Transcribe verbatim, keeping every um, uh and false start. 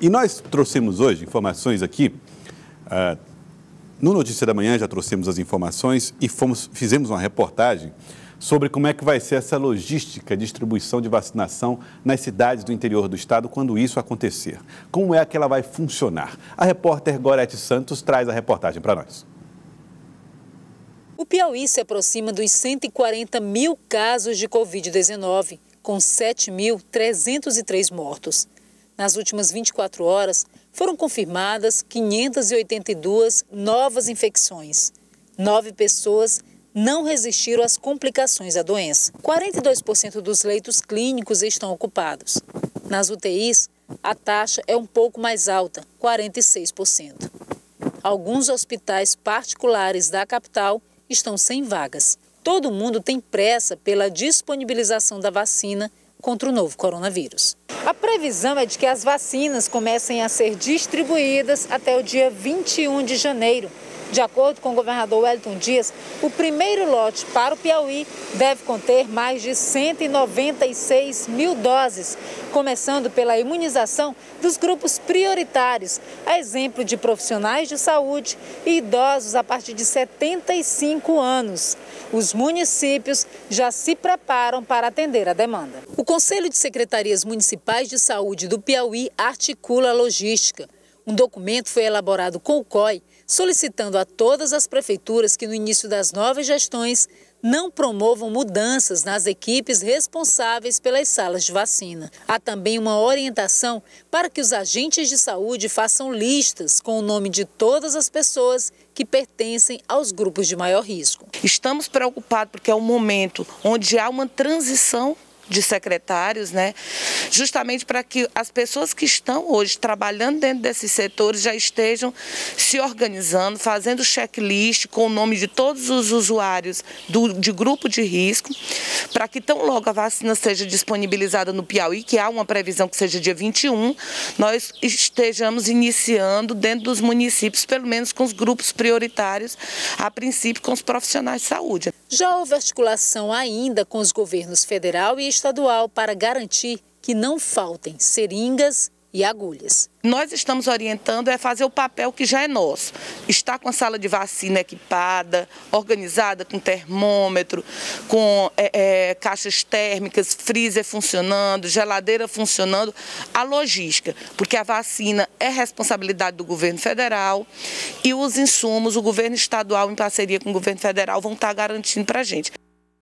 E nós trouxemos hoje informações aqui, uh, no Notícia da Manhã já trouxemos as informações e fomos, fizemos uma reportagem sobre como é que vai ser essa logística de distribuição de vacinação nas cidades do interior do estado quando isso acontecer. Como é que ela vai funcionar? A repórter Gorete Santos traz a reportagem para nós. O Piauí se aproxima dos cento e quarenta mil casos de covid dezenove, com sete mil trezentos e três mortos. Nas últimas vinte e quatro horas, foram confirmadas quinhentas e oitenta e duas novas infecções. Nove pessoas não resistiram às complicações da doença. quarenta e dois por cento dos leitos clínicos estão ocupados. Nas U T Is, a taxa é um pouco mais alta, quarenta e seis por cento. Alguns hospitais particulares da capital estão sem vagas. Todo mundo tem pressa pela disponibilização da vacina contra o novo coronavírus. A previsão é de que as vacinas comecem a ser distribuídas até o dia vinte e um de janeiro. De acordo com o governador Wellington Dias, o primeiro lote para o Piauí deve conter mais de cento e noventa e seis mil doses, começando pela imunização dos grupos prioritários, a exemplo de profissionais de saúde e idosos a partir de setenta e cinco anos. Os municípios já se preparam para atender a demanda. O Conselho de Secretarias Municipais de Saúde do Piauí articula a logística. Um documento foi elaborado com o C O I, solicitando a todas as prefeituras que no início das novas gestões não promovam mudanças nas equipes responsáveis pelas salas de vacina. Há também uma orientação para que os agentes de saúde façam listas com o nome de todas as pessoas que pertencem aos grupos de maior risco. Estamos preocupados porque é um momento onde há uma transição de secretários, né? Justamente para que as pessoas que estão hoje trabalhando dentro desses setores já estejam se organizando, fazendo checklist com o nome de todos os usuários do, de grupo de risco, para que tão logo a vacina seja disponibilizada no Piauí, que há uma previsão que seja dia vinte e um, nós estejamos iniciando dentro dos municípios, pelo menos com os grupos prioritários, a princípio com os profissionais de saúde. Já houve articulação ainda com os governos federal e estadual para garantir que não faltem seringas e agulhas. Nós estamos orientando é fazer o papel que já é nosso. Estar com a sala de vacina equipada, organizada com termômetro, com é, é, caixas térmicas, freezer funcionando, geladeira funcionando, a logística, porque a vacina é responsabilidade do governo federal e os insumos, o governo estadual em parceria com o governo federal vão estar garantindo para a gente.